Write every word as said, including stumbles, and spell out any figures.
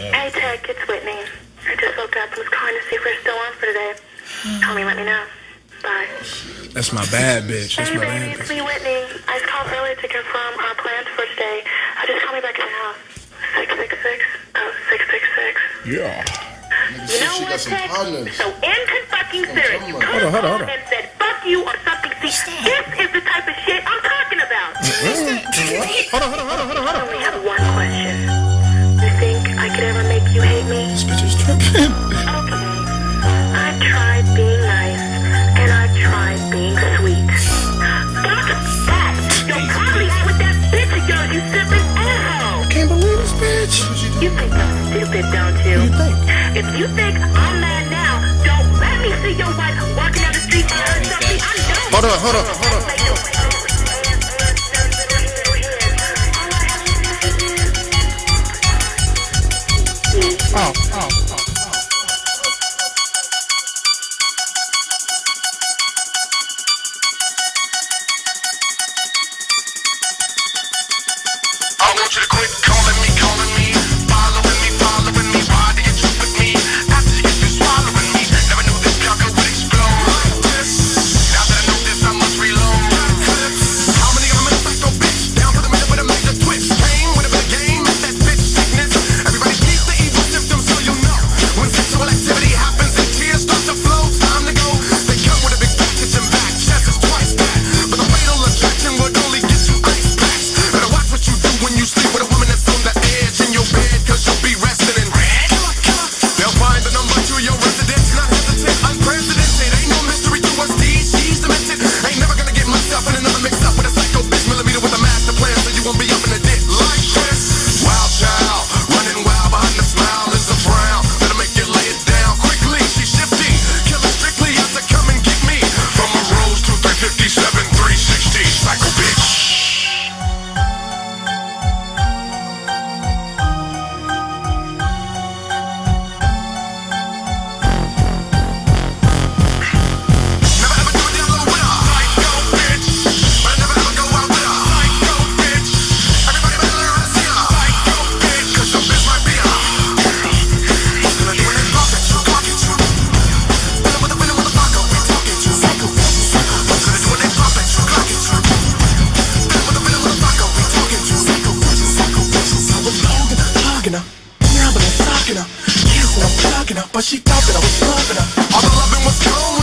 Hey, Tech, it's Whitney. I just woke up and was calling to see if we're still on for today. Call me, let me know. Bye. That's my bad bitch. That's hey, my baby, bad it's bitch. me, Whitney. I just called earlier to confirm our plans for today. Uh, just call me back in the house. six six six. Oh, six six six. Yeah. You know what, Tech? So in fucking serious, you could have called and said fuck you or something. See, this is the type of shit I'm talking about. Hold on, hold on, hold on, hold on, hold I on. only have one question. You think I could ever make you hate me? This bitch is tripping. Okay. I tried being nice, and I tried being sweet. Fuck that! You're probably out with that bitch of yours, you stupid asshole! Can't believe this bitch. You think I'm stupid, don't you? What do you think? If you think I'm mad now, don't let me see your wife walking down the street and hurt something. I know. Hold on, hold on, hold on. Oh, oh, oh. I want you to quit calling me, calling me, following me, following me. Why did you trip with me? After you get through swallowing me, never knew this sucker would explode. Now that I know this, I must reload. How many of them in a psycho bitch? Down to the minute with a major twitch. Came with a bit of game, it's that bitch sickness. Everybody keeps the evil symptoms so you know. When sexual activity happens and tears start to flow, time to go. They come with a big package and back, chest is twice that. But the fatal attraction would only get you ice packs. Better watch what you do when you sleep with a woman that's on the edge in your bed, cause you'll be resting in red. They'll find the number to your residence, not hesitant, unprecedented. Ain't no mystery to us, these, she's demented. Ain't never gonna get myself in another mix up with a psycho bitch millimeter with a master plan, so you won't be up in the dick like this. Wild child, running wild behind the smile is a frown. Better make you lay it down quickly, she's shifty. Killing strictly has to come and get me. From a Rose to three fifty-seven, three sixty, psycho bitch. Never ever do a deal with her, psycho bitch. But I never ever go out with her, psycho bitch. Everybody better learn how to see her, psycho bitch. Cause your bitch might be her. What's gonna do when they pop at you, clock at you? Feeling with a feeling with a Paco, we talking to. Psycho bitch, psycho bitch. What's gonna do when they pop at you, clock at you? Feeling with a feeling with a Paco, we talking to. Psycho bitch, psycho bitch. I was holding her, hugging her, rubbing her, socking her, kissing her, plugging her, but she thought that I was loving her. All the loving was gone.